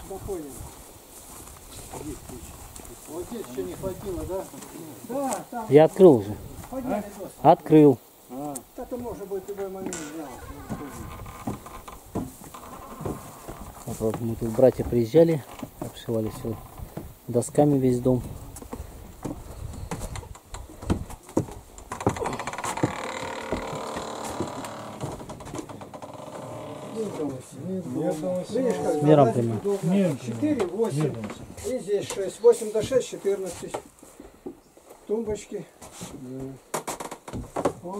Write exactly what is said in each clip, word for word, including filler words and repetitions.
Да понял. Вот здесь еще не хватило, да? Да, там. Я открыл уже. А? Открыл. А. Это можно будет в любой момент сделать. Вот, вот мы тут братья приезжали, обшивали все досками весь дом. Видишь, как Мером прямо. четыре, восемь. И здесь шесть. восемь до шесть, четырнадцать. Тумбочки. Вот.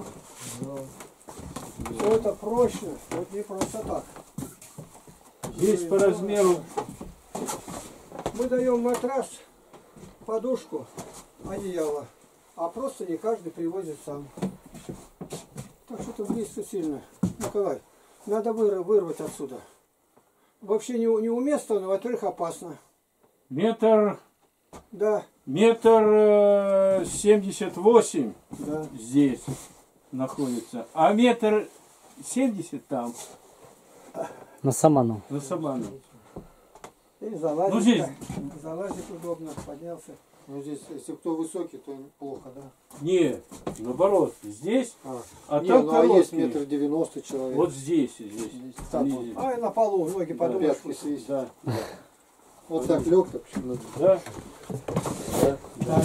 Все это прочно. Вот не просто так. Здесь по размеру. Мы даем матрас, подушку, одеяло. А просто не каждый привозит сам. Так что это близко сильно. Николай, надо выр вырвать отсюда. Вообще не, неуместно, но, во-первых, опасно. Метр, Да. метр э, семьдесят восемь Да. здесь находится, а метр семьдесят там, На Саману. на Саману. И залазить, Ну, здесь- залазить удобно, поднялся. Ну здесь, если кто высокий, то плохо, да? Нет, наоборот, здесь, А, а не, там ну, а есть короткий. метр девяносто человек. Вот здесь, здесь. Так, Здесь. а и на полу ноги Да. подушку свесить. Да, да, Вот так лег, так почему да. Да. Так.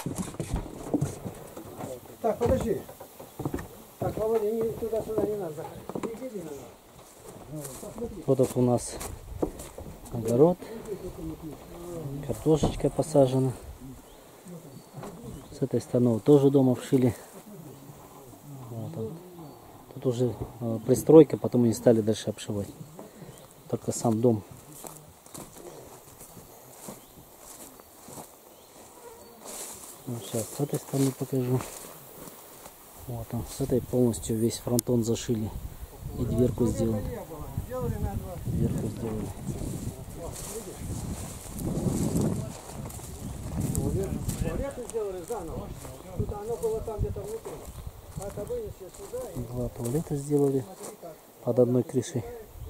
Так, подожди. Так, Володя, не, туда-сюда не надо заходить. Иди, иди, надо. Посмотри. Вот тут у нас огород. Картошечка посажена. С этой стороны вот тоже дом обшили. Вот он. Тут уже э, пристройка, потом они стали дальше обшивать. Только сам дом. Вот сейчас с этой стороны покажу. Вот он. С этой полностью весь фронтон зашили. И дверку сделали. Сделали на два. Дверку сделали. Туалеты сделали заново. Тут оно было там где-то внутри. А это вынесли сюда и Два туалета сделали под одной крышей.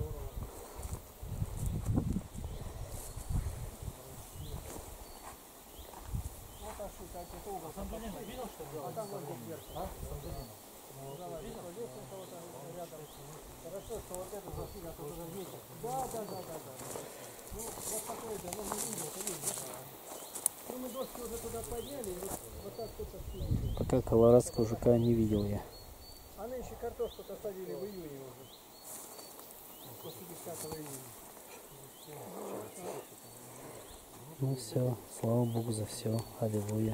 хорошо, что вот это зашли, а то уже ветер. Да, да, да, да, да. Ну, вот такое, да, ну не видно, это видно. Ну, мы доски уже туда подняли, и вот, вот так тут отсюда. Пока колорадского жука не видел я. А нынче картошку-то садили в июне уже. После десятого июня. Ну все, слава богу за все. Аллилуйя.